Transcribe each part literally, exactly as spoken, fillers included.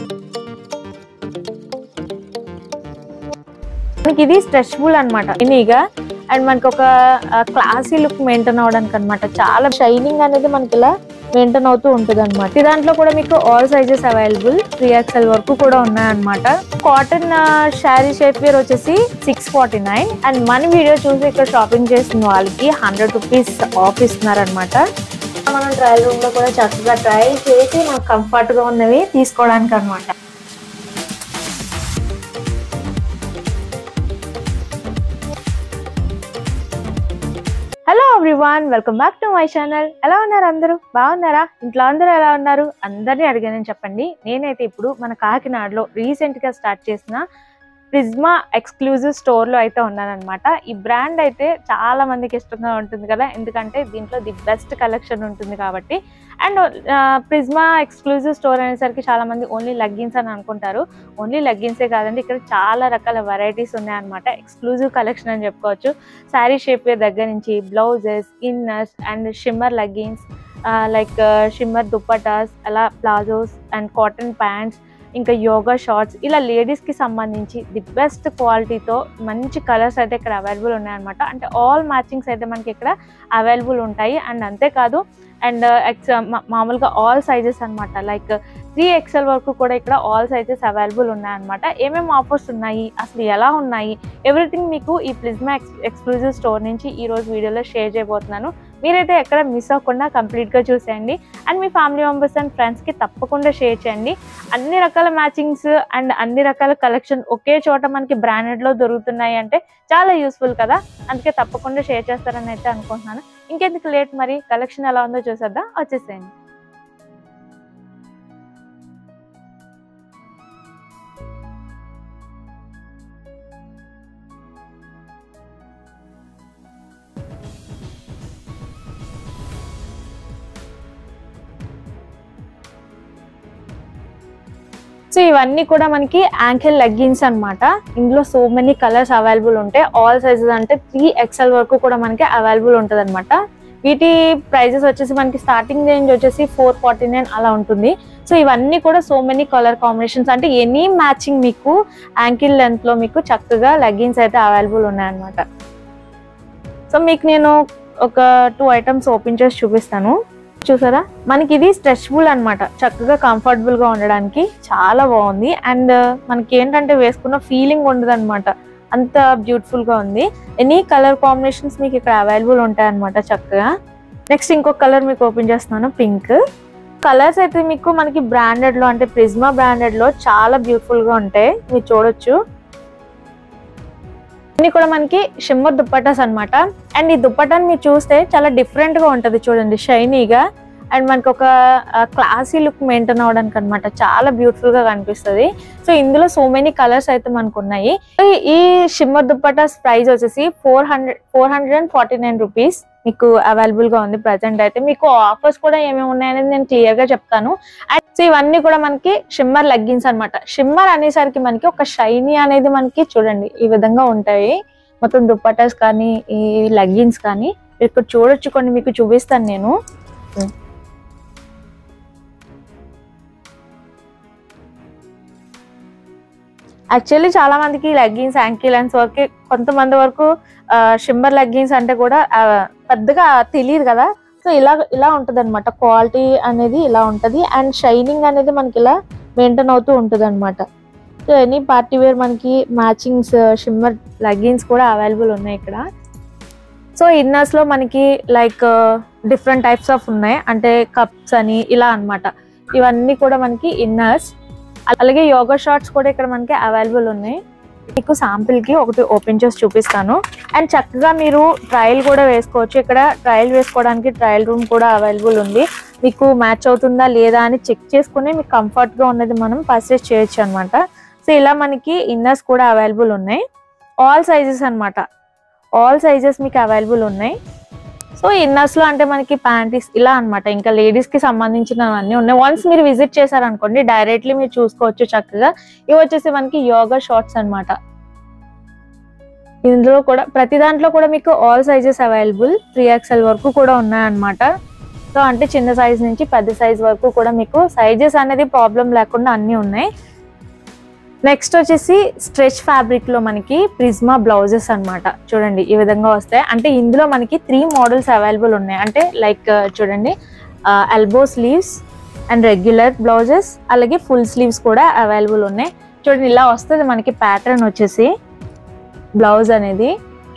మనకి ఇది స్ట్రెచబుల్ అన్నమాట ఇనిగా అండ్ మనకి ఒక క్లాసీ లుక్ మెయింటైన్ అవడానికి అన్నమాట. చాలా షైనింగ్ అనేది మనకి ఇలా మెయింటైన్ అవుతూ ఉంటుంది అనమాట. దాంట్లో కూడా మీకు all sizes available, three XL వరకు కూడా ఉన్నాయన్నమాట. కాటన్ శారీ షేప్ వేర్ వచ్చేసి సిక్స్ ఫార్టీ నైన్ అండ్ మన వీడియో చూసి ఇక్కడ షాపింగ్ చేసిన వాళ్ళకి హండ్రెడ్ రూపీస్ ఆఫ్ ఇస్తున్నారు అనమాట. మనం ట్రయల్ రూమ్ లో కూడా చక్కగా ట్రయల్ చేసి మనకు కంఫర్ట్ గా ఉన్నవి తీసుకోవడానికి అనమాట. Hello everyone, welcome back to my channel. ఎలా ఉన్నారు అందరూ? బాగున్నారా? ఇంట్లో అందరూ ఎలా ఉన్నారు? అందరినీ అడిగానని చెప్పండి. నేనైతే ఇప్పుడు మన కాకినాడలో రీసెంట్ గా స్టార్ట్ చేసిన ప్రిజ్మా ఎక్స్క్లూజివ్ స్టోర్ లో అయితే ఉన్నానన్నమాట. ఈ బ్రాండ్ అయితే చాలా మందికి ఇష్టంగా ఉంటుంది కదా, ఎందుకంటే దీంట్లో ది బెస్ట్ కలెక్షన్ ఉంటుంది కాబట్టి. అండ్ ప్రిజ్మా ఎక్స్క్లూజివ్ స్టోర్ అనేసరికి చాలా మంది ఓన్లీ లెగ్గిన్స్ అని అనుకుంటారు. ఓన్లీ లెగ్గిన్సే కాదండి, ఇక్కడ చాలా రకాల వెరైటీస్ ఉన్నాయన్నమాట. ఎక్స్క్లూజివ్ కలెక్షన్ అని చెప్పుకోవచ్చు. శారీ షేప్ వేర్ దగ్గర నుంచి blouses, inners and shimmer leggings, like shimmer dupattas, అలా ప్లాజోస్ అండ్ కాటన్ ప్యాంట్స్, ఇంకా యోగా షార్ట్స్, ఇలా లేడీస్కి సంబంధించి ది బెస్ట్ క్వాలిటీతో మంచి కలర్స్ అయితే ఇక్కడ అవైలబుల్ ఉన్నాయన్నమాట. అంటే ఆల్ మ్యాచింగ్స్ అయితే మనకి ఇక్కడ అవైలబుల్ ఉంటాయి. అండ్ అంతేకాదు అండ్ ఎక్స్ మామూలుగా ఆల్ సైజెస్ అనమాట, లైక్ త్రీ ఎక్స్ఎల్ వరకు కూడా ఇక్కడ ఆల్ సైజెస్ అవైలబుల్ ఉన్నాయన్నమాట. ఏమేమి ఆఫర్స్ ఉన్నాయి, అసలు ఎలా ఉన్నాయి, ఎవ్రీథింగ్ మీకు ఈ ప్రిజ్మా ఎక్స్ ఎక్స్క్లూజివ్ స్టోర్ నుంచి ఈరోజు వీడియోలో షేర్ చేయబోతున్నాను. మీరైతే ఎక్కడ మిస్ అవ్వకుండా కంప్లీట్గా చూసేయండి. అండ్ మీ ఫ్యామిలీ మెంబర్స్ అండ్ ఫ్రెండ్స్కి తప్పకుండా షేర్ చేయండి. అన్ని రకాల మ్యాచింగ్స్ అండ్ అన్ని రకాల కలెక్షన్ ఒకే చోట మనకి బ్రాండెడ్లో దొరుకుతున్నాయి అంటే చాలా యూస్ఫుల్ కదా, అందుకే తప్పకుండా షేర్ చేస్తారని అయితే అనుకుంటున్నాను. ఇంకెందుకు లేట్, మరి కలెక్షన్ ఎలా ఉందో చూసేద్దాం, వచ్చేసేయండి. సో ఇవన్నీ కూడా మనకి యాంకిల్ లెగ్గిన్స్ అనమాట. ఇందులో సో మెనీ కలర్స్ అవైలబుల్ ఉంటాయి. ఆల్ సైజెస్ అంటే త్రీ ఎక్స్ఎల్ వరకు కూడా మనకి అవైలబుల్ ఉంటుంది అనమాట. వీటి ప్రైజెస్ వచ్చేసి మనకి స్టార్టింగ్ రేంజ్ వచ్చేసి ఫోర్ ఫార్టీ నైన్ అలా ఉంటుంది. సో ఇవన్నీ కూడా సో మెనీ కలర్ కాంబినేషన్స్, అంటే ఎనీ మ్యాచింగ్ మీకు యాంకిల్ లెంత్ లో మీకు చక్కగా లెగ్గిన్స్ అయితే అవైలబుల్ ఉన్నాయన్నమాట. సో మీకు నేను ఒక టూ ఐటమ్స్ ఓపెన్ చేసి చూపిస్తాను. చూసారా, మనకి ఇది స్ట్రెచబుల్ అనమాట, చక్కగా కంఫర్టబుల్ గా ఉండడానికి చాలా బాగుంది. అండ్ మనకి ఏంటంటే వేసుకున్న ఫీలింగ్ ఉండదు అనమాట, అంత బ్యూటిఫుల్ గా ఉంది. ఎనీ కలర్ కాంబినేషన్స్ మీకు ఇక్కడ అవైలబుల్ ఉంటాయి అనమాట చక్కగా. నెక్స్ట్ ఇంకొక కలర్ మీకు ఓపెన్ చేస్తున్నాను, పింక్. కలర్స్ అయితే మీకు మనకి బ్రాండెడ్ లో, అంటే ప్రిజ్మా బ్రాండెడ్ లో చాలా బ్యూటిఫుల్ గా ఉంటాయి, మీరు చూడొచ్చు. ఇన్ని కూడా మనకి షిమ్మర్ దుప్పటాస్ అనమాట. అండ్ ఈ దుప్పటాన్ని మీరు చూస్తే చాలా డిఫరెంట్ గా ఉంటది చూడండి, షైనీగా అండ్ మనకి ఒక క్లాసీ లుక్ మెయింటైన్ అవడానికి అనమాట, చాలా బ్యూటిఫుల్ గా కనిపిస్తుంది. సో ఇందులో సో మెనీ కలర్స్ అయితే మనకు ఉన్నాయి. ఈ షిమ్మర్ దుప్పటాస్ ప్రైస్ వచ్చేసి four hundred four hundred and forty nine rupees మీకు అవైలబుల్ గా ఉంది ప్రెసెంట్ అయితే. మీకు ఆఫర్స్ కూడా ఏమేమి ఉన్నాయనేది నేను క్లియర్ గా చెప్తాను. అండ్ సో ఇవన్నీ కూడా మనకి షిమ్మర్ లెగ్గిన్స్ అనమాట. షిమ్మర్ అనేసరికి మనకి ఒక షైనీ అనేది మనకి చూడండి ఈ విధంగా ఉంటాయి. మొత్తం దుప్పటాస్ కానీ ఈ లెగ్గిన్స్ కానీ ఇక్కడ చూడొచ్చు, కొన్ని మీకు చూపిస్తాను నేను. యాక్చువల్లీ చాలా మందికి లెగ్గిన్స్, యాంకిల్ లెన్స్ వరకు, కొంతమంది వరకు షిమ్మర్ లెగ్గిన్స్ అంటే కూడా పెద్దగా తెలియదు కదా. సో ఇలా ఇలా ఉంటది అనమాట, క్వాలిటీ అనేది ఇలా ఉంటది. అండ్ షైనింగ్ అనేది మనకి ఇలా మెయింటైన్ అవుతూ ఉంటది అనమాట. సో ఎనీ పార్టీ వేర్ మనకి మ్యాచింగ్స్ షిమ్మర్ లెగ్గిన్స్ కూడా అవైలబుల్ ఉన్నాయి ఇక్కడ. సో ఇన్నర్స్ లో మనకి లైక్ డిఫరెంట్ టైప్స్ ఆఫ్ ఉన్నాయి, అంటే కప్స్ అని ఇలా అనమాట. ఇవన్నీ కూడా మనకి ఇన్నర్స్. అలాగే యోగా షార్ట్స్ కూడా ఇక్కడ మనకి అవైలబుల్ ఉన్నాయి. మీకు శాంపిల్ కి ఒకటి ఓపెన్ చేసి చూపిస్తాను. అండ్ చక్కగా మీరు ట్రయల్ కూడా వేసుకోవచ్చు. ఇక్కడ ట్రయల్ వేసుకోవడానికి ట్రయల్ రూమ్ కూడా అవైలబుల్ ఉంది. మీకు మ్యాచ్ అవుతుందా లేదా అని చెక్ చేసుకుని మీకు కంఫర్ట్ గా ఉన్నది మనం పర్చేస్ చేయొచ్చు అనమాట. సో ఇలా మనకి ఇన్నర్స్ కూడా అవైలబుల్ ఉన్నాయి. ఆల్ సైజెస్ అనమాట, ఆల్ సైజెస్ మీకు అవైలబుల్ ఉన్నాయి. సో ఇన్నర్స్ లో అంటే మనకి ప్యాంటీస్ ఇలా అనమాట, ఇంకా లేడీస్ కి సంబంధించినవన్నీ ఉన్నాయి. వన్స్ మీరు విజిట్ చేశారనుకోండి డైరెక్ట్లీ మీరు చూసుకోవచ్చు చక్కగా. ఇవి వచ్చేసి మనకి యోగా షార్ట్స్ అనమాట. ఇందులో కూడా ప్రతి దాంట్లో కూడా మీకు all sizes available, three XL వరకు కూడా ఉన్నాయన్నమాట. సో అంటే చిన్న సైజ్ నుంచి పెద్ద సైజ్ వరకు కూడా మీకు సైజెస్ అనేది ప్రాబ్లం లేకుండా అన్నీ ఉన్నాయి. నెక్స్ట్ వచ్చేసి స్ట్రెచ్ ఫ్యాబ్రిక్ లో మనకి ప్రిజ్మా బ్లౌజెస్ అన్నమాట. చూడండి ఈ విధంగా వస్తాయి. అంటే ఇందులో మనకి త్రీ మోడల్స్ అవైలబుల్ ఉన్నాయి. అంటే లైక్ చూడండి elbow sleeves and regular blouses, అలాగే ఫుల్ స్లీవ్స్ కూడా అవైలబుల్ ఉన్నాయి. చూడండి ఇలా వస్తుంది మనకి ప్యాటర్న్ వచ్చేసి బ్లౌజ్ అనేది.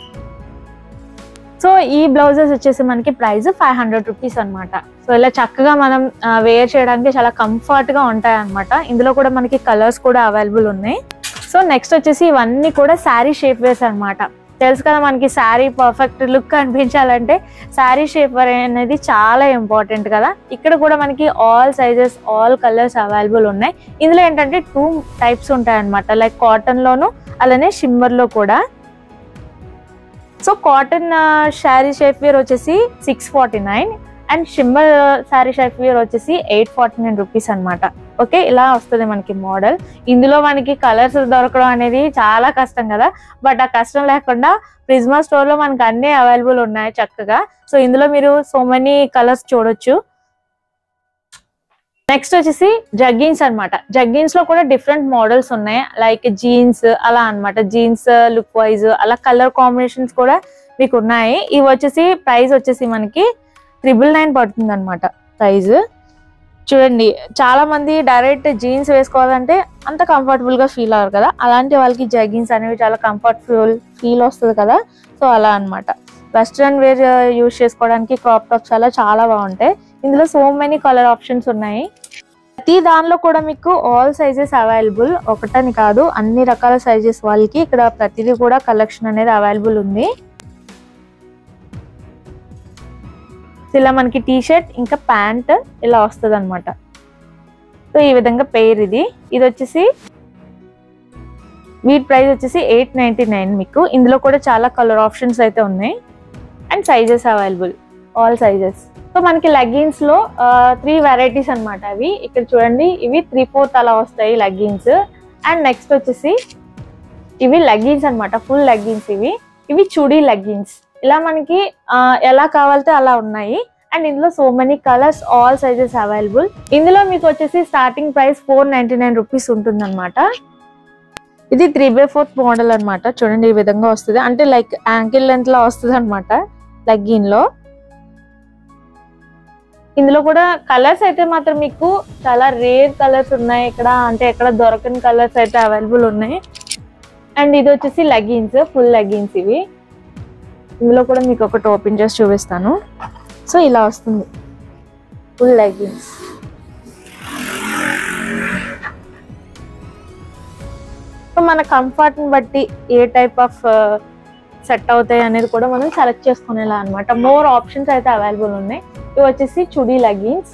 సో ఈ బ్లౌజెస్ వచ్చేసి మనకి ప్రైస్ ఫైవ్ హండ్రెడ్ రూపీస్ అనమాట. సో ఇలా చక్కగా మనం వేర్ చేయడానికి చాలా కంఫర్ట్ గా ఉంటాయి అనమాట. ఇందులో కూడా మనకి కలర్స్ కూడా అవైలబుల్ ఉన్నాయి. సో నెక్స్ట్ వచ్చేసి ఇవన్నీ కూడా శారీ షేప్ వేర్స్ అనమాట. తెలుసు కదా మనకి శారీ పర్ఫెక్ట్ లుక్ కనిపించాలంటే శారీ షేప్ వేర్ అనేది చాలా ఇంపార్టెంట్ కదా. ఇక్కడ కూడా మనకి all sizes all colours available ఉన్నాయి. ఇందులో ఏంటంటే టూ టైప్స్ ఉంటాయి అనమాట, లైక్ కాటన్ లోను అలానే షిమ్మర్ లో కూడా. So cotton sari shape wear వచ్చేసి six forty nine and shimmer sari shape wear వచ్చేసి ఎయిట్ ఫార్టీ నైన్ రూపీస్ అనమాట. ఓకే, ఇలా వస్తుంది మనకి మోడల్. ఇందులో మనకి కలర్స్ దొరకడం అనేది చాలా కష్టం కదా, బట్ ఆ కష్టం లేకుండా ప్రిజ్మా స్టోర్ లో మనకి అన్ని అవైలబుల్ ఉన్నాయి చక్కగా. సో ఇందులో మీరు సో మెనీ కలర్స్ చూడొచ్చు. నెక్స్ట్ వచ్చేసి జగ్గిన్స్ అనమాట. జగ్గిన్స్ లో కూడా డిఫరెంట్ మోడల్స్ ఉన్నాయి, లైక్ జీన్స్ అలా అనమాట. జీన్స్ లుక్ వైజ్ అలా కలర్ కాంబినేషన్స్ కూడా మీకు ఉన్నాయి. ఇవి వచ్చేసి ప్రైస్ వచ్చేసి మనకి ట్రిపుల్ నైన్ పడుతుంది అనమాట ప్రైస్. చూడండి చాలా మంది డైరెక్ట్ జీన్స్ వేసుకోవాలంటే అంత కంఫర్టబుల్ గా ఫీల్ అవ్వరు కదా, అలాంటి వాళ్ళకి జగ్గిన్స్ అనేవి చాలా కంఫర్టబుల్ ఫీల్ వస్తుంది కదా. సో అలా అనమాట. వెస్ట్రన్ వేర్ యూజ్ చేసుకోవడానికి క్రాప్ టాప్స్ అలా చాలా బాగుంటాయి. ఇందులో సో మెనీ కలర్ ఆప్షన్స్ ఉన్నాయి. ప్రతి దానిలో కూడా మీకు ఆల్ సైజెస్ అవైలబుల్, ఒకటని కాదు అన్ని రకాల సైజెస్ వాళ్ళకి ఇక్కడ ప్రతిదీ కూడా కలెక్షన్ అనేది అవైలబుల్ ఉంది. ఇలా మనకి టీ షర్ట్ ఇంకా ప్యాంట్ ఇలా వస్తుంది అనమాట. సో ఈ విధంగా పెయిర్ ఇది ఇది వచ్చేసి వీటి ప్రైస్ వచ్చేసి ఎయిట్ నైన్టీ నైన్ మీకు. ఇందులో కూడా చాలా కలర్ ఆప్షన్స్ అయితే ఉన్నాయి and sizes available all sizes. So మనకి లెగ్గిన్స్ లో త్రీ వెరైటీస్ అనమాట అవి. ఇక్కడ చూడండి ఇవి త్రీ ఫోర్త్ అలా వస్తాయి లెగ్గిన్స్. అండ్ నెక్స్ట్ వచ్చేసి ఇవి లెగ్గిన్స్ అనమాట, ఫుల్ లెగ్గిన్స్ ఇవి. ఇవి చుడీ లెగ్గిన్స్. ఇలా మనకి ఎలా కావాలితే అలా ఉన్నాయి. అండ్ ఇందులో so many colours all sizes available. ఇందులో మీకు వచ్చేసి starting price four ninety nine rupees ఉంటుంది అనమాట. ఇది త్రీ బై ఫోర్త్ మోడల్ అనమాట. చూడండి ఈ విధంగా వస్తుంది, అంటే లైక్ యాంకిల్ లెంత్ లో వస్తుంది అనమాట లెగ్గిన్ లో. ఇందులో కూడా కలర్స్ అయితే మాత్రం మీకు చాలా రేర్ కలర్స్ ఉన్నాయి ఇక్కడ, అంటే ఎక్కడ దొరకని కలర్స్ అయితే అవైలబుల్ ఉన్నాయి. అండ్ ఇది వచ్చేసి లెగ్గిన్స్, ఫుల్ లెగ్గిన్స్ ఇవి. ఇందులో కూడా మీకు ఒకటి ఓపెన్ చేసి చూపిస్తాను. సో ఇలా వస్తుంది ఫుల్ లెగ్గిన్స్. సో మన కంఫర్ట్ ని బట్టి ఏ టైప్ ఆఫ్ సెట్ అవుతాయి అనేది కూడా మనం సెలెక్ట్ చేసుకునేలా అనమాట. మోర్ ఆప్షన్స్ అయితే అవైలబుల్ ఉన్నాయి. ఇవి వచ్చేసి చుడీ లెగ్గిన్స్.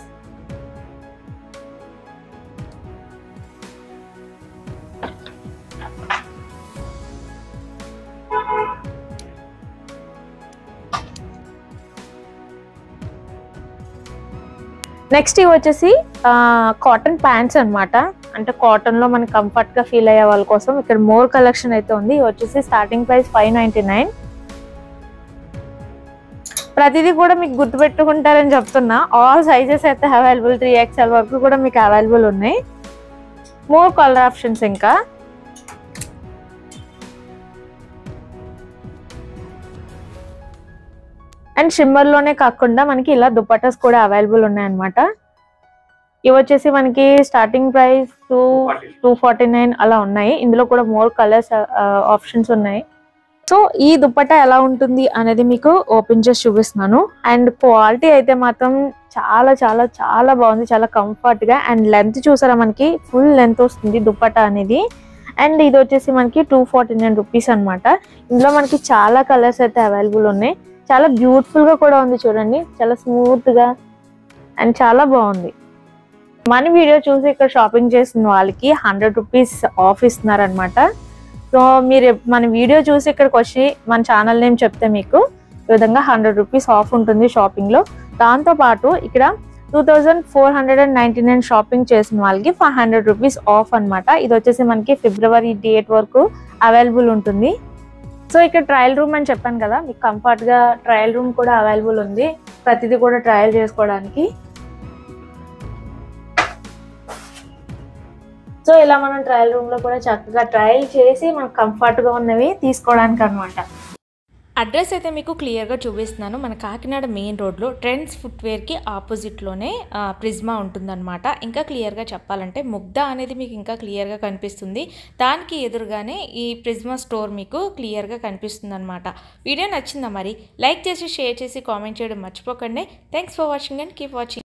నెక్స్ట్ ఇవి వచ్చేసి కాటన్ ప్యాంట్స్ అనమాట. అంటే కాటన్ లో మనకి కంఫర్ట్ గా ఫీల్ అయ్యే వాళ్ళ కోసం ఇక్కడ మోర్ కలెక్షన్ అయితే ఉంది. ఇవి వచ్చేసి starting price five ninety nine. ప్రతిదీ కూడా మీకు గుర్తుపెట్టుకుంటారని చెప్తున్నా. ఆల్ సైజెస్ అయితే అవైలబుల్, త్రీ ఎక్స్ఎల్ వరకు కూడా మీకు అవైలబుల్ ఉన్నాయి. మోర్ కలర్ ఆప్షన్స్ ఇంకా. అండ్ షిమ్మర్ లోనే కాకుండా మనకి ఇలా దుపట్టాస్ కూడా అవైలబుల్ ఉన్నాయన్నమాట. ఇవి వచ్చేసి మనకి starting price two two forty nine అలా ఉన్నాయి. ఇందులో కూడా మోర్ కలర్స్ ఆప్షన్స్ ఉన్నాయి. సో ఈ దుపట్టా ఎలా ఉంటుంది అనేది మీకు ఓపెన్ చేసి చూపిస్తున్నాను. అండ్ క్వాలిటీ అయితే మాత్రం చాలా చాలా చాలా బాగుంది, చాలా కంఫర్ట్ గా. అండ్ లెంత్ చూసారా మనకి ఫుల్ లెంత్ వస్తుంది దుపట్టా అనేది. అండ్ ఇది వచ్చేసి మనకి టూ ఫార్టీ నైన్ రూపీస్ అనమాట. ఇందులో మనకి చాలా కలర్స్ అయితే అవైలబుల్ ఉన్నాయి. చాలా బ్యూటిఫుల్ గా కూడా ఉంది చూడండి, చాలా స్మూత్ గా అండ్ చాలా బాగుంది. మన వీడియో చూసి ఇక్కడ షాపింగ్ చేసిన వాళ్ళకి హండ్రెడ్ రూపీస్ ఆఫ్ ఇస్తున్నారు అనమాట. సో మీరు మన వీడియో చూసి ఇక్కడికి వచ్చి మన ఛానల్ నేమ్ చెప్తే మీకు ఈ విధంగా హండ్రెడ్ రూపీస్ ఆఫ్ ఉంటుంది షాపింగ్ లో. దాంతో పాటు ఇక్కడ two thousand four hundred and ninety nine shopping చేసిన వాళ్ళకి ఫైవ్ హండ్రెడ్ రూపీస్ ఆఫ్ అనమాట. ఇది వచ్చేసి మనకి ఫిబ్రవరి డేట్ వరకు అవైలబుల్ ఉంటుంది. సో ఇక్కడ ట్రయల్ రూమ్ అని చెప్పాను కదా, మీకు కంఫర్ట్ గా ట్రయల్ రూమ్ కూడా అవైలబుల్ ఉంది. ప్రతిదీ కూడా ట్రయల్ చేసుకోవడానికి. సో ఇలా మనం ట్రయల్ రూమ్లో కూడా చక్కగా ట్రయల్ చేసి మనకు కంఫర్ట్గా ఉన్నవి తీసుకోవడానికి అనమాట. అడ్రస్ అయితే మీకు క్లియర్గా చూపిస్తున్నాను. మన కాకినాడ మెయిన్ రోడ్లో ట్రెండ్స్ ఫుట్వేర్కి ఆపోజిట్లోనే ప్రిజ్మా ఉంటుందన్నమాట. ఇంకా క్లియర్గా చెప్పాలంటే ముగ్ధ అనేది మీకు ఇంకా క్లియర్గా కనిపిస్తుంది. దానికి ఎదురుగానే ఈ ప్రిజ్మా స్టోర్ మీకు క్లియర్గా కనిపిస్తుంది అనమాట. వీడియో నచ్చిందా మరి? లైక్ చేసి షేర్ చేసి కామెంట్ చేయడం మర్చిపోకండి. Thanks for watching and keep watching.